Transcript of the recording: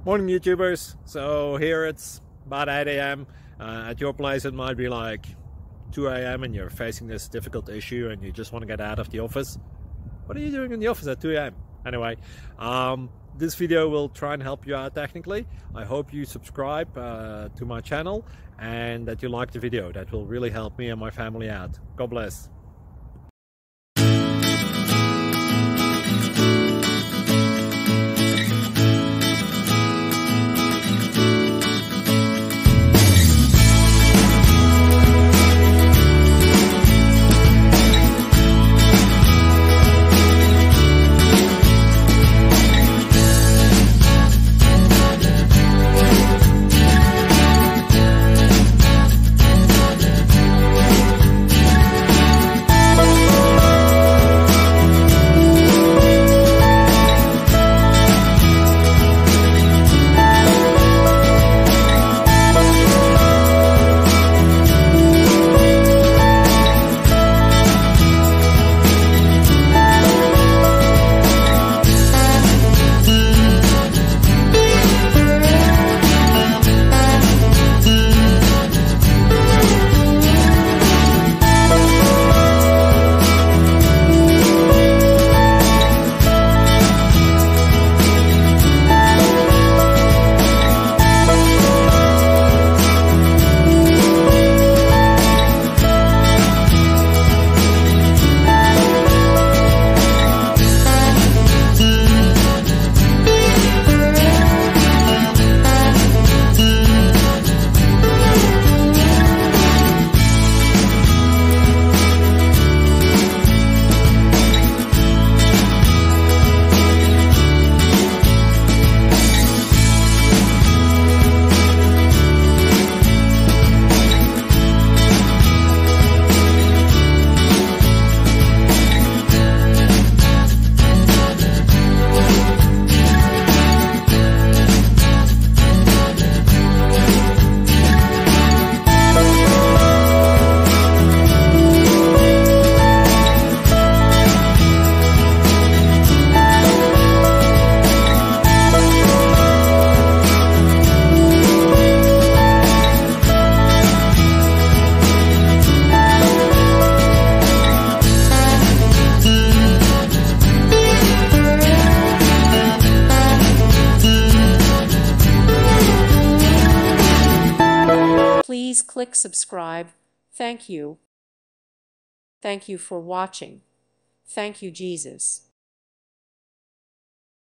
Morning YouTubers. So here it's about 8 a.m. At your place it might be like 2 a.m. and you're facing this difficult issue and you just want to get out of the office. What are you doing in the office at 2 a.m.? Anyway, this video will try and help you out technically. I hope you subscribe to my channel and that you like the video. That will really help me and my family out. God bless. Please click subscribe. Thank you. Thank you for watching. Thank you, Jesus.